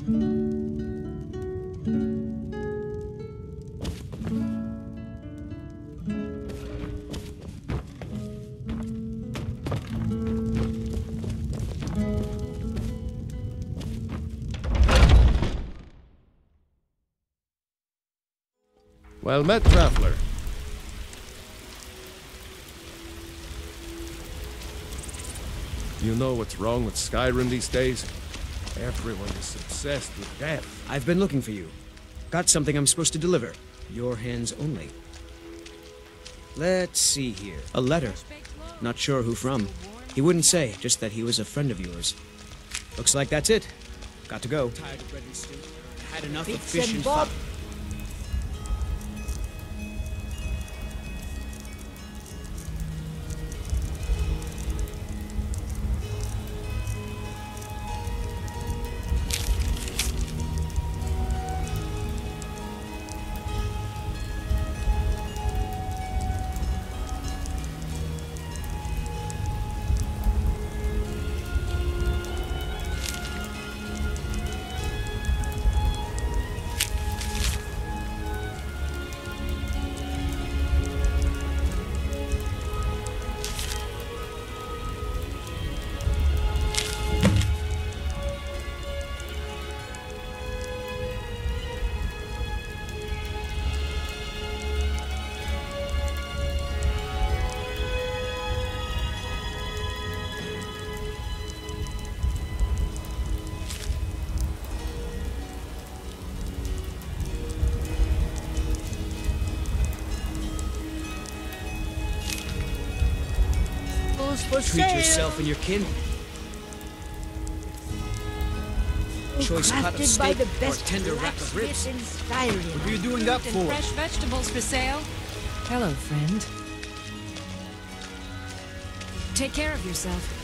Well met, traveler. You know what's wrong with Skyrim these days? Everyone is obsessed with death. I've been looking for you. Got something I'm supposed to deliver. Your hands only. Let's see here. A letter. Not sure who from. He wouldn't say, just that he was a friend of yours. Looks like that's it. Got to go. Tired of bread and stew. Had enough of fish and fun. Treat yourself and your kin. Choice cut of steak or tender wrap of ribs. What are you doing that for? Fresh vegetables for sale. Hello, friend. Take care of yourself.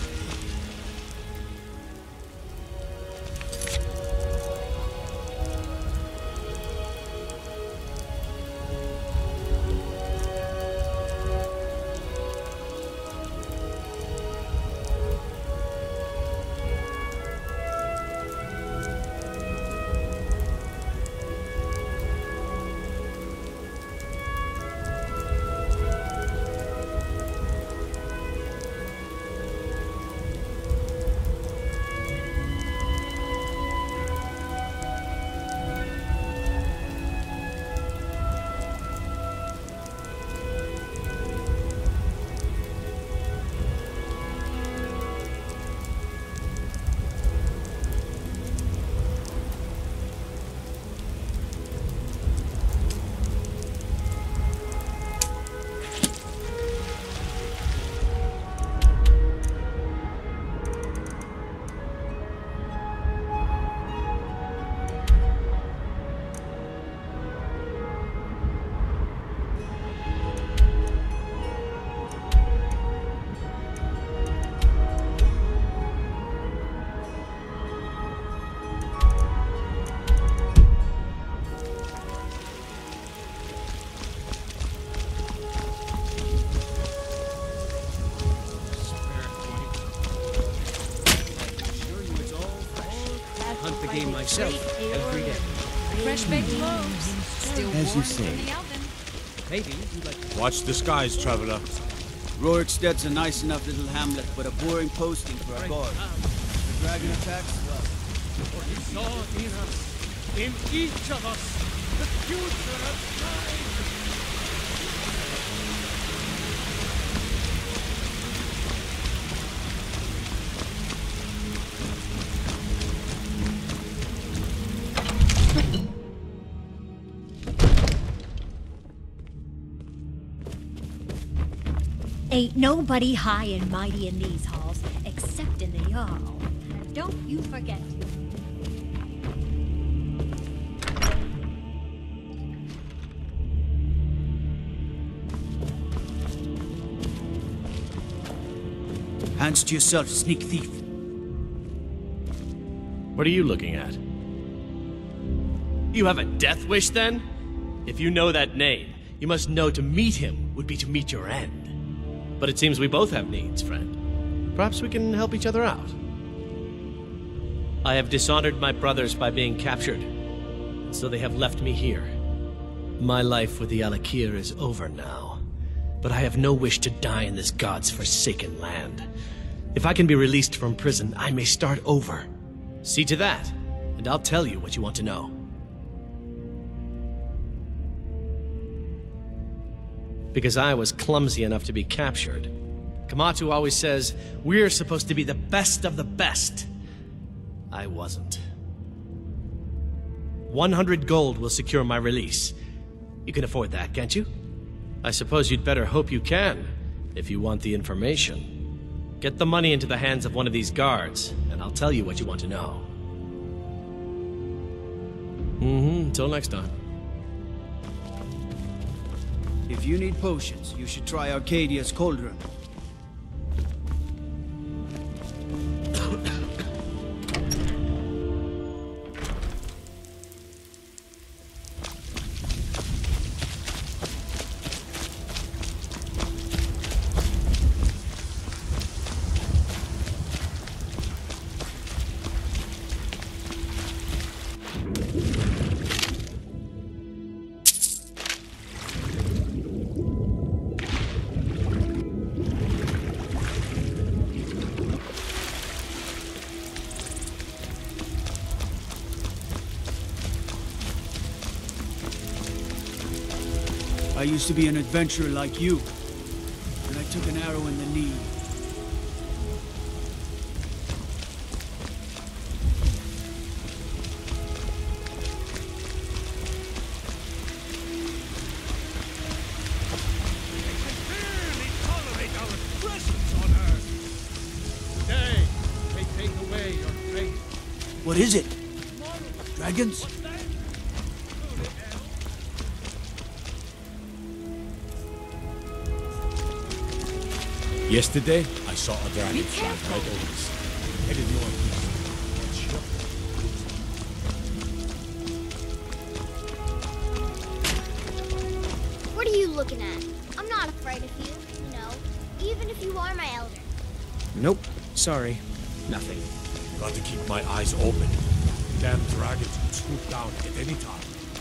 Myself every day. Fresh baked loaves. Still as you warm say. in the oven. Maybe you'd like to... Watch the skies, traveler. Rorikstead's a nice enough little hamlet, but a boring posting for a guard. The dragon attacks? Well, for he saw in us, in each of us, the future of time. Ain't nobody high and mighty in these halls, except in the Jarl. Don't you forget. Hands to yourself, sneak thief. What are you looking at? You have a death wish, then? If you know that name, you must know to meet him would be to meet your end. But it seems we both have needs, friend. Perhaps we can help each other out. I have dishonored my brothers by being captured, so they have left me here. My life with the Alakir is over now, but I have no wish to die in this god's forsaken land. If I can be released from prison, I may start over. See to that, and I'll tell you what you want to know. Because I was clumsy enough to be captured, Kamatu always says, we're supposed to be the best of the best. I wasn't. 100 gold will secure my release. You can afford that, can't you? I suppose you'd better hope you can, if you want the information. Get the money into the hands of one of these guards, and I'll tell you what you want to know. Until next time. If you need potions, you should try Arcadia's Cauldron. I used to be an adventurer like you, and I took an arrow in the knee. They can barely tolerate our presence on Earth. Today, they take away your faith. What is it? Dragons? Yesterday, I saw a dragon flying right over us. Headed northeast. What are you looking at? I'm not afraid of you, you know, even if you are my elder. Nope. Sorry. Nothing. Got to keep my eyes open. Damn dragons can swoop down at any time.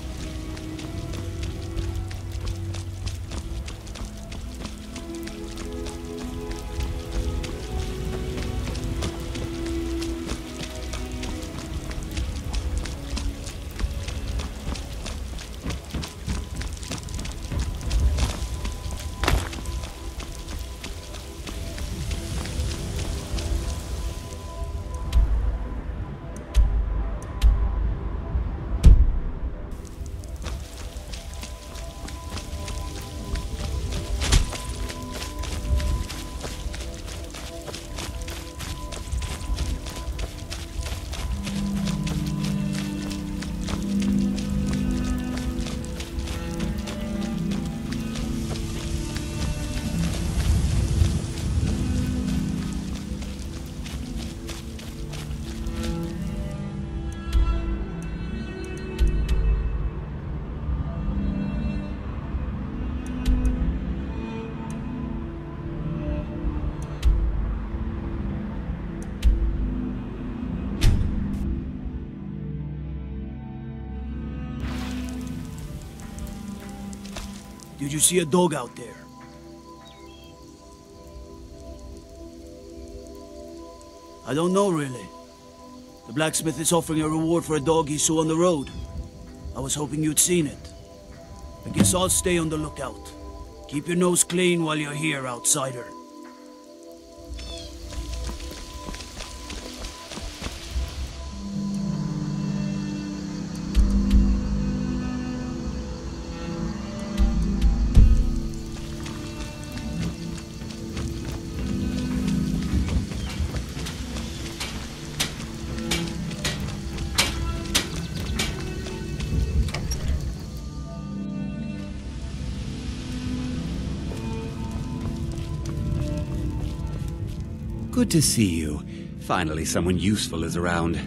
Did you see a dog out there? I don't know, really. The blacksmith is offering a reward for a dog he saw on the road. I was hoping you'd seen it. I guess I'll stay on the lookout. Keep your nose clean while you're here, outsider. Good to see you. Finally, someone useful is around.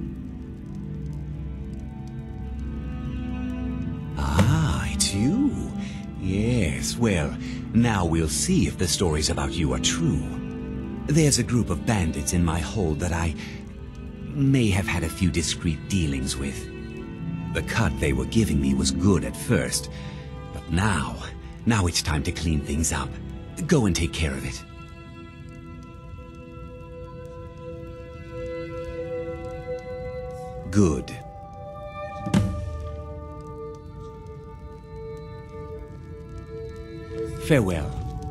Ah, it's you. Yes, well, now we'll see if the stories about you are true. There's a group of bandits in my hold that may have had a few discreet dealings with. The cut they were giving me was good at first, but now it's time to clean things up. Go and take care of it. Good. Farewell.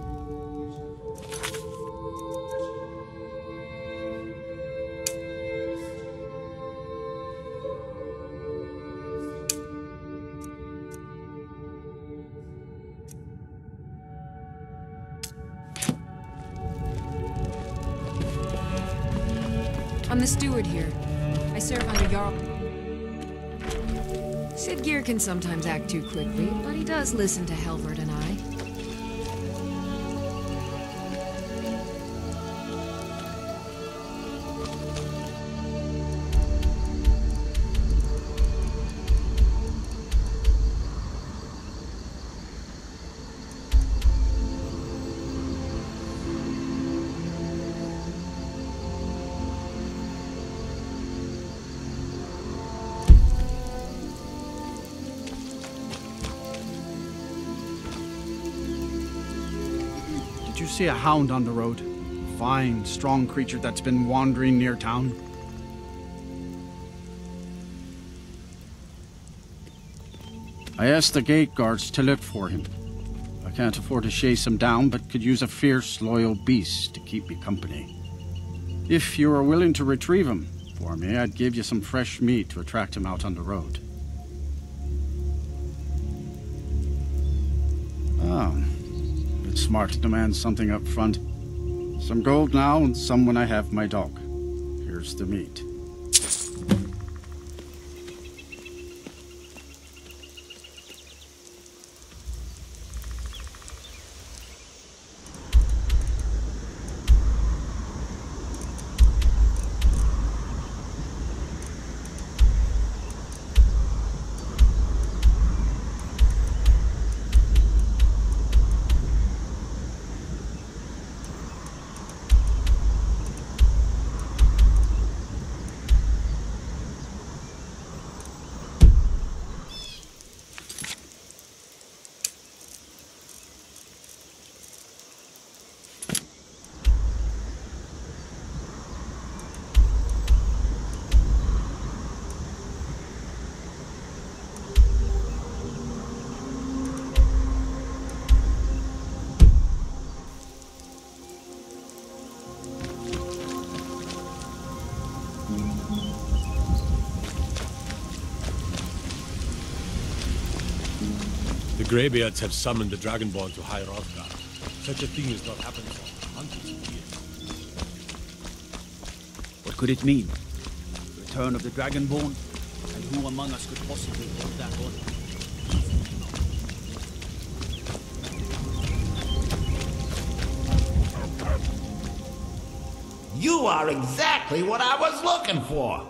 I'm the steward here. I serve under Jarl. Sid Gear can sometimes act too quickly, but he does listen to Helvert and I. Did you see a hound on the road? Fine, strong creature that's been wandering near town. I asked the gate guards to look for him. I can't afford to chase him down, but could use a fierce, loyal beast to keep me company. If you are willing to retrieve him for me, I'd give you some fresh meat to attract him out on the road. Oh. It's smart to demand something up front. Some gold now and some when I have my dog. Here's the meat. The Greybeards have summoned the Dragonborn to High Hrothgar. Such a thing has not happened for hundreds of years. What could it mean? Return of the Dragonborn? And who among us could possibly hold that order? You are exactly what I was looking for.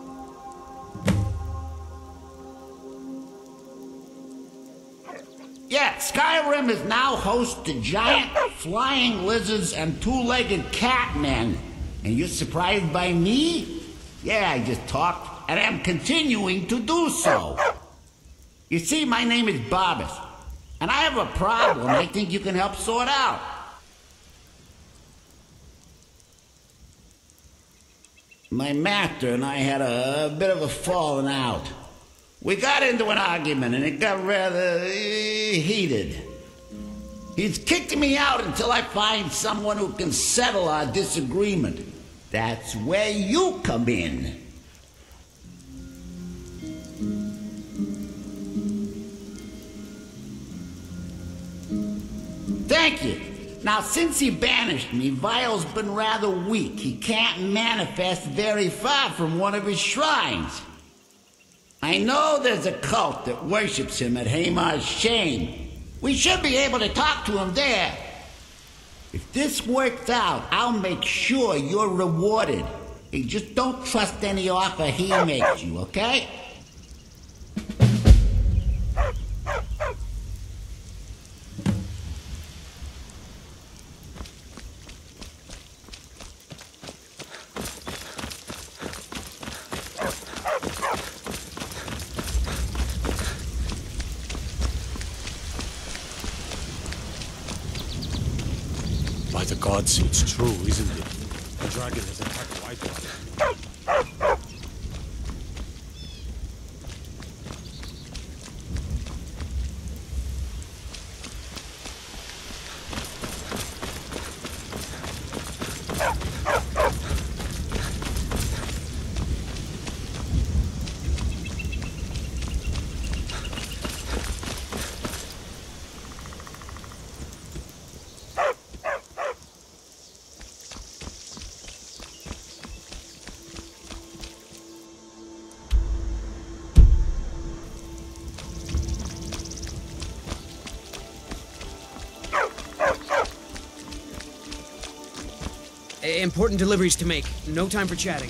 Yeah, Skyrim is now host to giant flying lizards and two-legged catmen. And you're surprised by me? Yeah, I just talked, and I'm continuing to do so. You see, my name is Barbas, and I have a problem I think you can help sort out. My master and I had a bit of a falling out. We got into an argument and it got rather heated. He's kicked me out until I find someone who can settle our disagreement. That's where you come in. Thank you. Now, since he banished me, Vile's been rather weak. He can't manifest very far from one of his shrines. I know there's a cult that worships him at Hamar's Shame. We should be able to talk to him there. If this works out, I'll make sure you're rewarded. Hey, just don't trust any offer he makes you, okay? the gods, it's true, isn't it? The dragon has attacked Whitewater. Important deliveries to make. No time for chatting.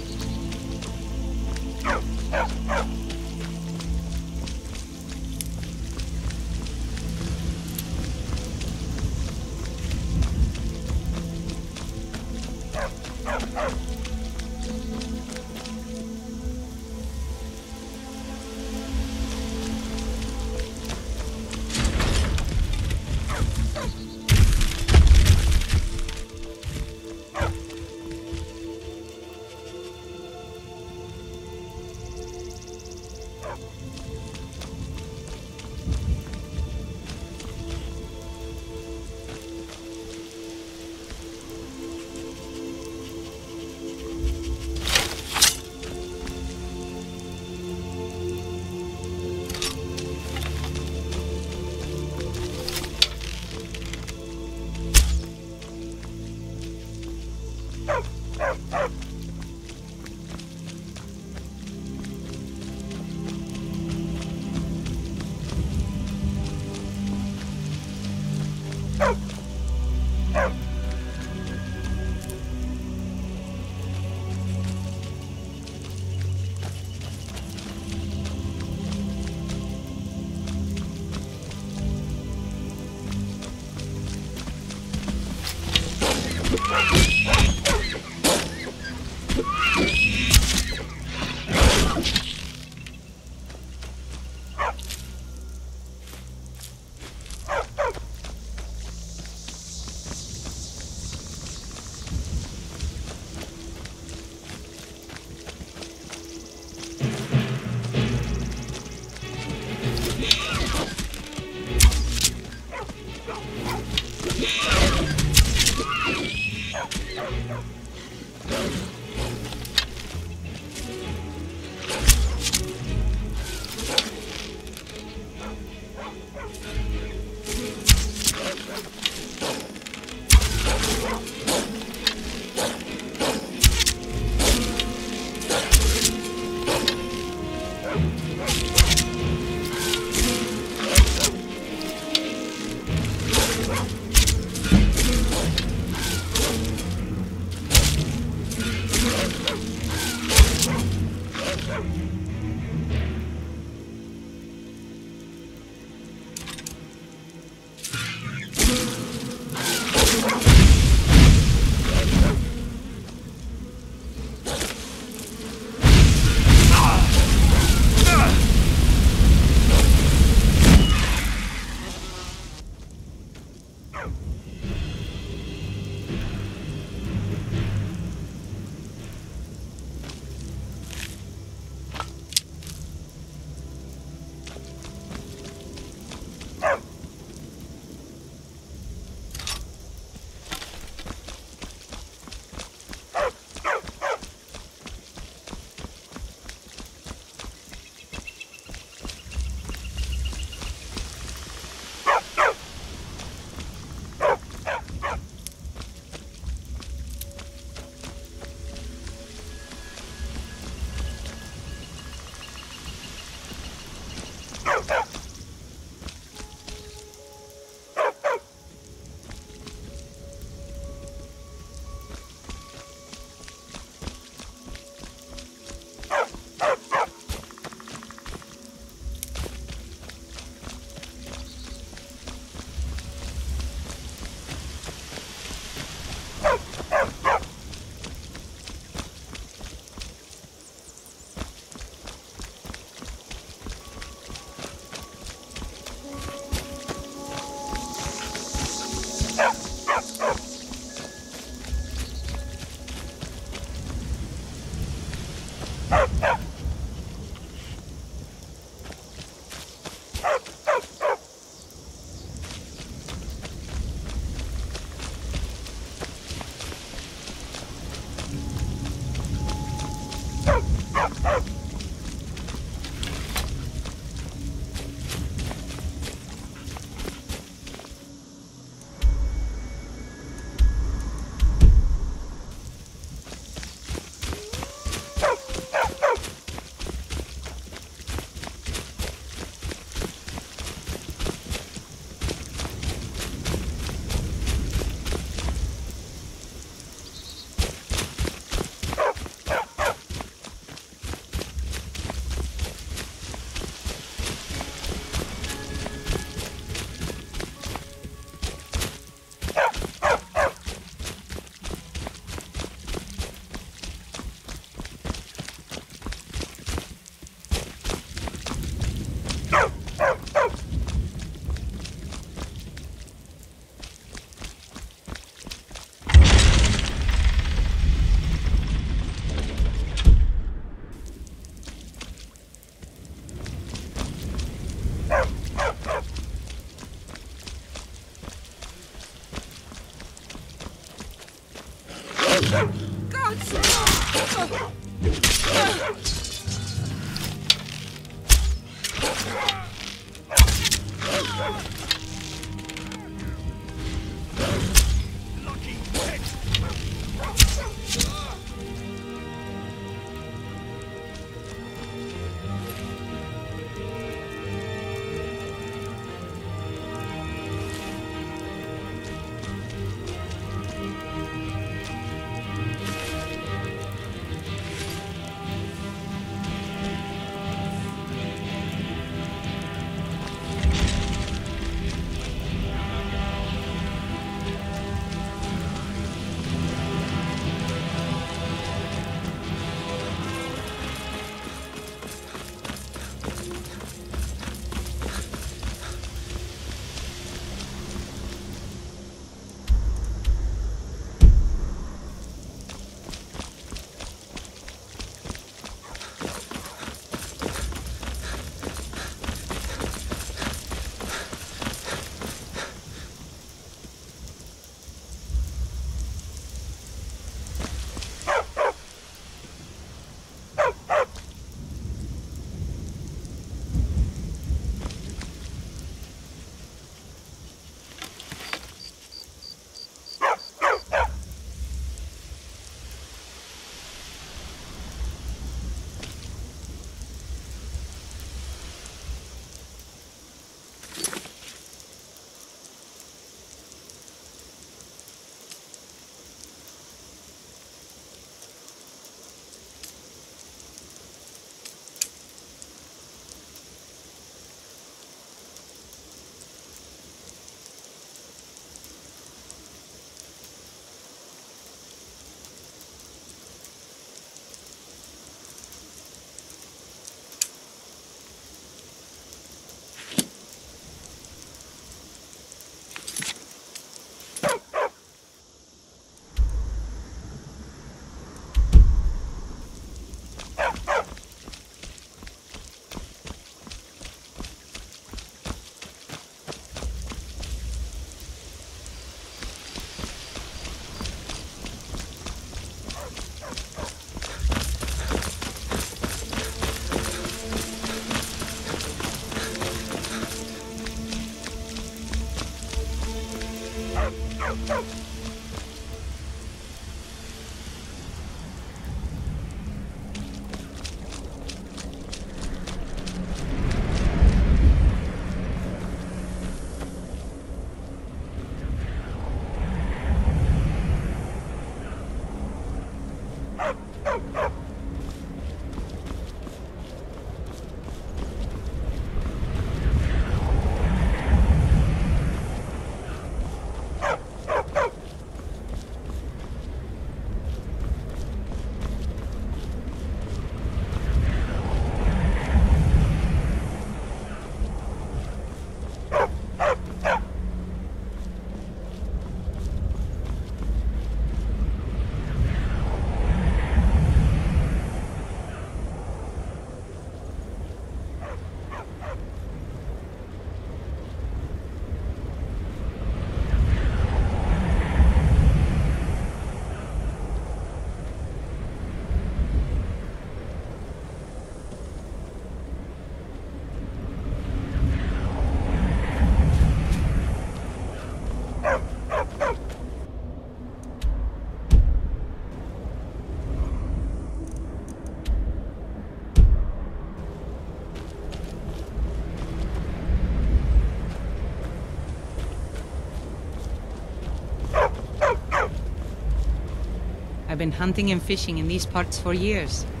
I've been hunting and fishing in these parts for years.